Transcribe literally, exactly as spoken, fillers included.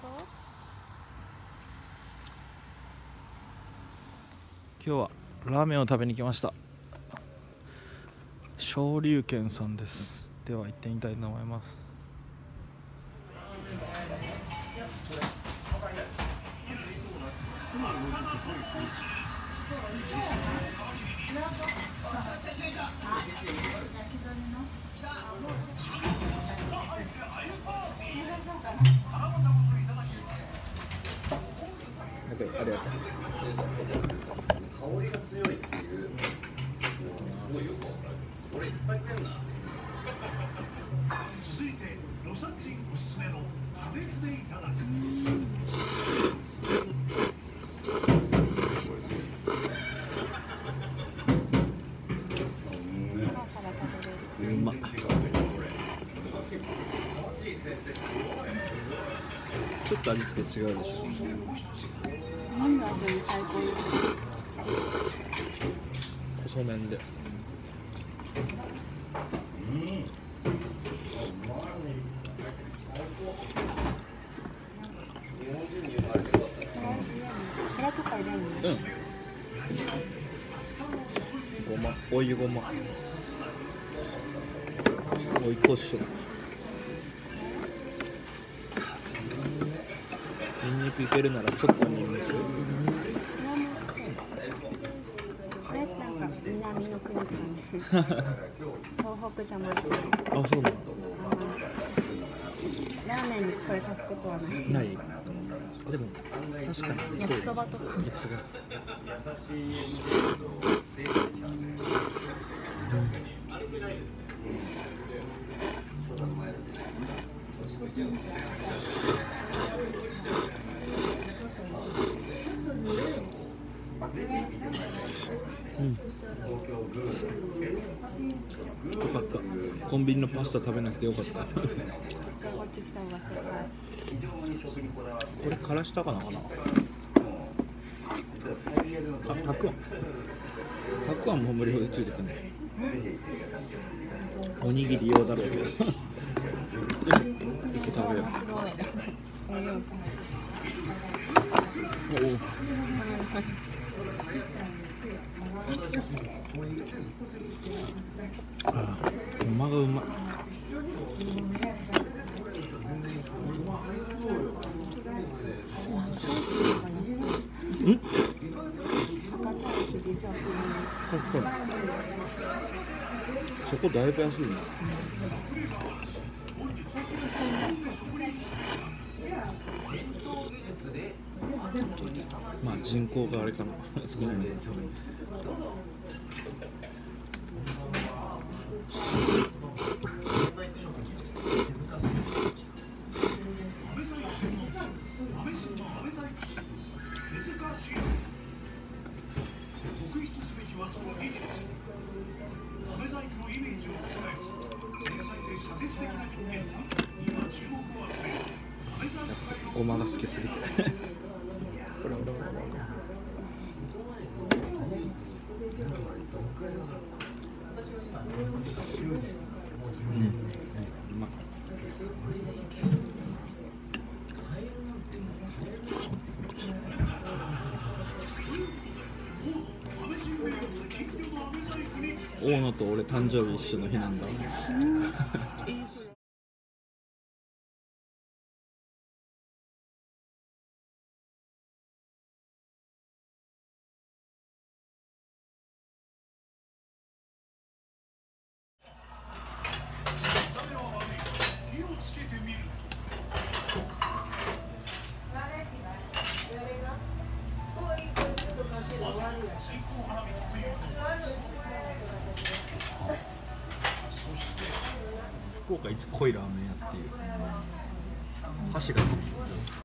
今日はラーメンを食べに来ました。昇龍軒さんです。では行ってみたいと思います。ありがとう。香りが強いっていう。すごいよくわかる。これいっぱい食えるな。続いてロサンジンおすすめの加熱でいただく。うまっ。ちょっと味付け違うでしょ。 何の味に最高です。 細麺で。うん。 辛とか入れるの？ うん。ごま、追いごま。追い胡椒。ニンニクいけるならちょっとニンニク。 これなんか南の国感じ。東北じゃない。 あ、そうなんだ。 ラーメンにこれ足すことはない。 ない。でも確かに。 焼きそばとか。 焼きそば。うん。よかった。コンビニのパスタ食べなくてよかった。これからしたかなかな。たたくあん。たくあんも無料でついてくるね。おにぎり用だろうけど。一個食べよう。おお。ああ、ごまがうまい。うん？そこだいぶ安いな。まあ人口があれかな。少ないのか。ごまが好きすぎて。ほらほらほら。うん、うまい。大野と俺誕生日一緒の日なんだ。福岡一濃いラーメン屋っていう箸が立つ。